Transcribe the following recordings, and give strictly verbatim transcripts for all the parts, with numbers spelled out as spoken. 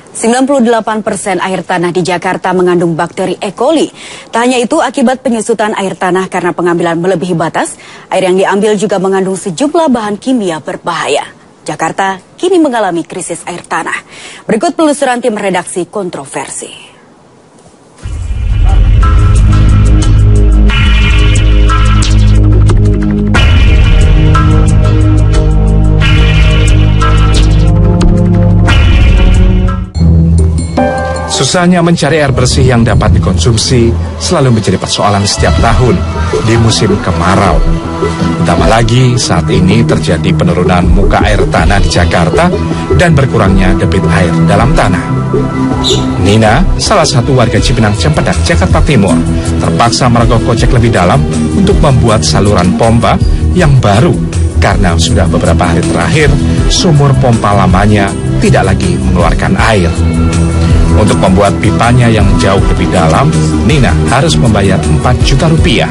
sembilan puluh delapan persen air tanah di Jakarta mengandung bakteri E. coli. Tak hanya itu, akibat penyusutan air tanah karena pengambilan melebihi batas, air yang diambil juga mengandung sejumlah bahan kimia berbahaya. Jakarta kini mengalami krisis air tanah. Berikut penelusuran tim redaksi Kontroversi. Susahnya mencari air bersih yang dapat dikonsumsi selalu menjadi persoalan setiap tahun di musim kemarau. Ditambah lagi saat ini terjadi penurunan muka air tanah di Jakarta dan berkurangnya debit air dalam tanah. Nina, salah satu warga Cipinang Cempedak, Jakarta Timur, terpaksa merogoh kocek lebih dalam untuk membuat saluran pompa yang baru karena sudah beberapa hari terakhir sumur pompa lamanya tidak lagi mengeluarkan air. Untuk membuat pipanya yang jauh lebih dalam, Nina harus membayar empat juta rupiah.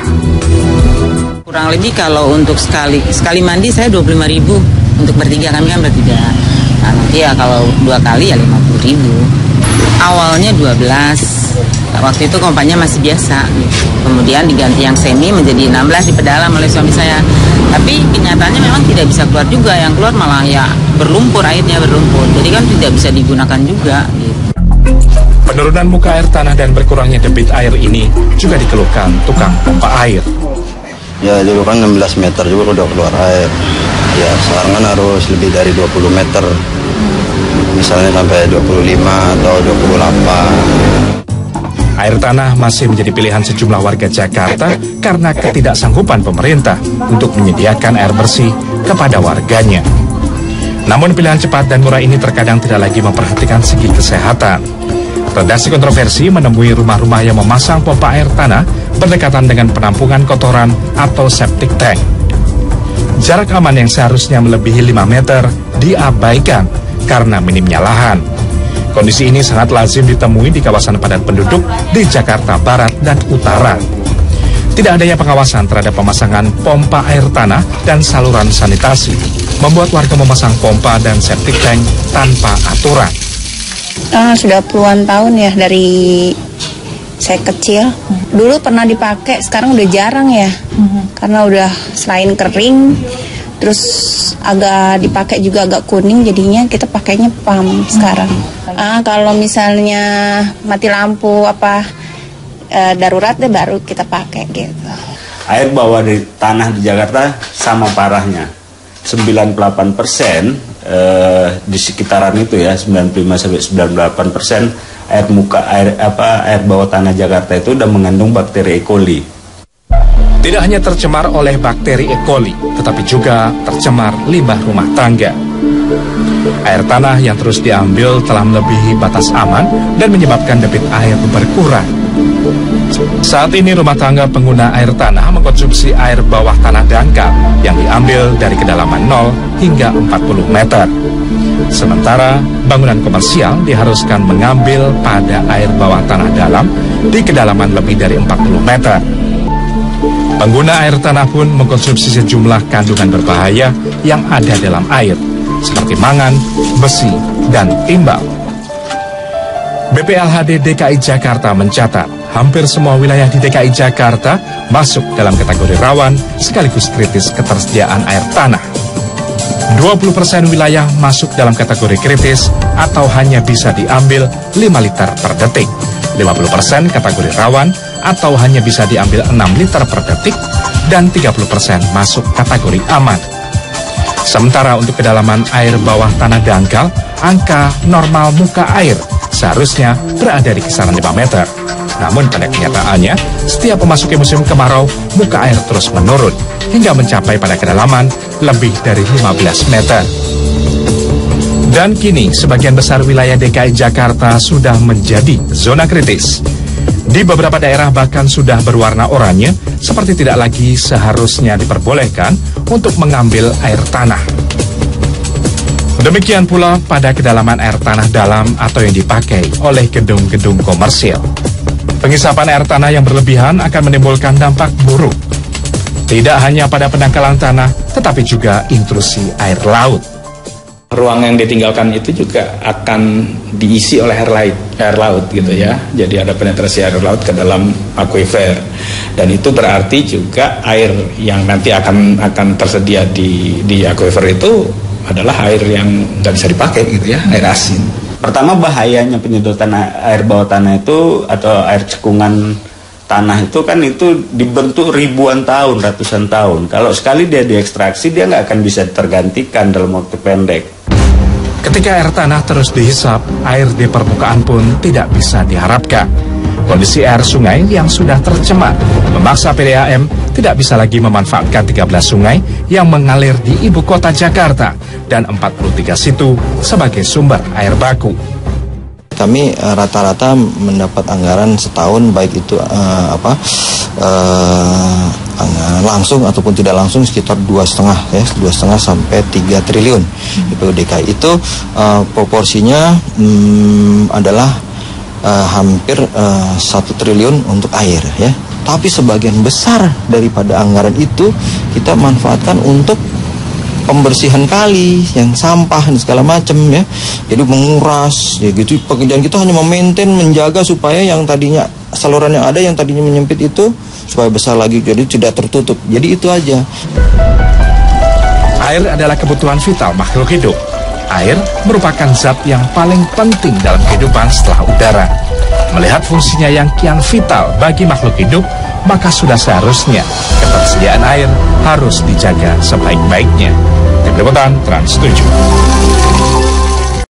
Kurang lebih kalau untuk sekali sekali mandi saya dua puluh lima ribu. Untuk bertiga, kami kan bertiga. Nah, nanti ya kalau dua kali ya lima puluh ribu. Awalnya dua belas. Waktu itu pompanya masih biasa. Kemudian diganti yang semi menjadi enam belas di pedalam oleh suami saya. Tapi kenyataannya memang tidak bisa keluar juga. Yang keluar malah ya berlumpur, airnya berlumpur. Jadi kan tidak bisa digunakan juga gitu. Penurunan muka air tanah dan berkurangnya debit air ini juga dikeluhkan tukang pompa air. Ya dulu kan enam belas meter juga udah keluar air. Ya sekarang kan harus lebih dari dua puluh meter. Misalnya sampai dua puluh lima atau dua puluh delapan. Air tanah masih menjadi pilihan sejumlah warga Jakarta karena ketidaksanggupan pemerintah untuk menyediakan air bersih kepada warganya. Namun pilihan cepat dan murah ini terkadang tidak lagi memperhatikan segi kesehatan. Redaksi Kontroversi menemui rumah-rumah yang memasang pompa air tanah berdekatan dengan penampungan kotoran atau septic tank. Jarak aman yang seharusnya melebihi lima meter diabaikan karena minimnya lahan. Kondisi ini sangat lazim ditemui di kawasan padat penduduk di Jakarta Barat dan Utara. Tidak adanya pengawasan terhadap pemasangan pompa air tanah dan saluran sanitasi membuat warga memasang pompa dan septic tank tanpa aturan. Ah, sudah puluhan tahun ya dari saya kecil. Dulu pernah dipakai, sekarang udah jarang ya. Karena udah selain kering, terus agak dipakai juga agak kuning, jadinya kita pakainya pump sekarang. Ah, kalau misalnya mati lampu apa e, darurat deh baru kita pakai gitu. Air bawah di tanah di Jakarta sama parahnya. sembilan puluh delapan persen eh, di sekitaran itu ya, sembilan puluh lima sampai sembilan puluh delapan persen air muka air apa air bawah tanah Jakarta itu udah mengandung bakteri E. coli. Tidak hanya tercemar oleh bakteri E. coli, tetapi juga tercemar limbah rumah tangga. Air tanah yang terus diambil telah melebihi batas aman dan menyebabkan debit air berkurang. Saat ini rumah tangga pengguna air tanah mengkonsumsi air bawah tanah dangkal yang diambil dari kedalaman nol hingga empat puluh meter. Sementara bangunan komersial diharuskan mengambil pada air bawah tanah dalam di kedalaman lebih dari empat puluh meter. Pengguna air tanah pun mengkonsumsi sejumlah kandungan berbahaya yang ada dalam air, seperti mangan, besi, dan timbal. B P L H D D K I Jakarta mencatat hampir semua wilayah di D K I Jakarta masuk dalam kategori rawan sekaligus kritis ketersediaan air tanah. dua puluh persen wilayah masuk dalam kategori kritis atau hanya bisa diambil lima liter per detik. lima puluh persen kategori rawan atau hanya bisa diambil enam liter per detik dan tiga puluh persen masuk kategori aman. Sementara untuk kedalaman air bawah tanah dangkal, angka normal muka air seharusnya berada di kisaran lima meter. Namun pada kenyataannya, setiap memasuki musim kemarau, muka air terus menurun hingga mencapai pada kedalaman lebih dari lima belas meter. Dan kini, sebagian besar wilayah D K I Jakarta sudah menjadi zona kritis. Di beberapa daerah bahkan sudah berwarna oranye, seperti tidak lagi seharusnya diperbolehkan untuk mengambil air tanah. Demikian pula pada kedalaman air tanah dalam atau yang dipakai oleh gedung-gedung komersil. Pengisapan air tanah yang berlebihan akan menimbulkan dampak buruk. Tidak hanya pada pendangkalan tanah, tetapi juga intrusi air laut. Ruang yang ditinggalkan itu juga akan diisi oleh air laut, air laut gitu ya. Jadi ada penetrasi air laut ke dalam aquifer, dan itu berarti juga air yang nanti akan akan tersedia di di aquifer itu adalah air yang nggak bisa dipakai gitu ya, air asin. Pertama, bahayanya penyedotan air bawah tanah itu atau air cekungan tanah itu kan itu dibentuk ribuan tahun, ratusan tahun. Kalau sekali dia diekstraksi, dia nggak akan bisa tergantikan dalam waktu pendek. Ketika air tanah terus dihisap, air di permukaan pun tidak bisa diharapkan. Kondisi air sungai yang sudah tercemar memaksa P D A M tidak bisa lagi memanfaatkan tiga belas sungai yang mengalir di ibu kota Jakarta dan empat puluh tiga situ sebagai sumber air baku. Kami rata-rata uh, mendapat anggaran setahun, baik itu uh, apa uh, langsung ataupun tidak langsung sekitar dua setengah ya dua setengah sampai tiga triliun. I P U D K I itu uh, proporsinya um, adalah uh, hampir uh, satu triliun untuk air ya. Tapi sebagian besar daripada anggaran itu kita manfaatkan untuk pembersihan kali, yang sampah dan segala macam ya. Jadi menguras, ya gitu. Pekerjaan kita hanya memaintain, menjaga supaya yang tadinya saluran yang ada yang tadinya menyempit itu supaya besar lagi, jadi tidak tertutup. Jadi itu aja. Air adalah kebutuhan vital makhluk hidup. Air merupakan zat yang paling penting dalam kehidupan setelah udara. Melihat fungsinya yang kian vital bagi makhluk hidup, maka sudah seharusnya ketersediaan air harus dijaga sebaik-baiknya. Tim Liputan Trans tujuh.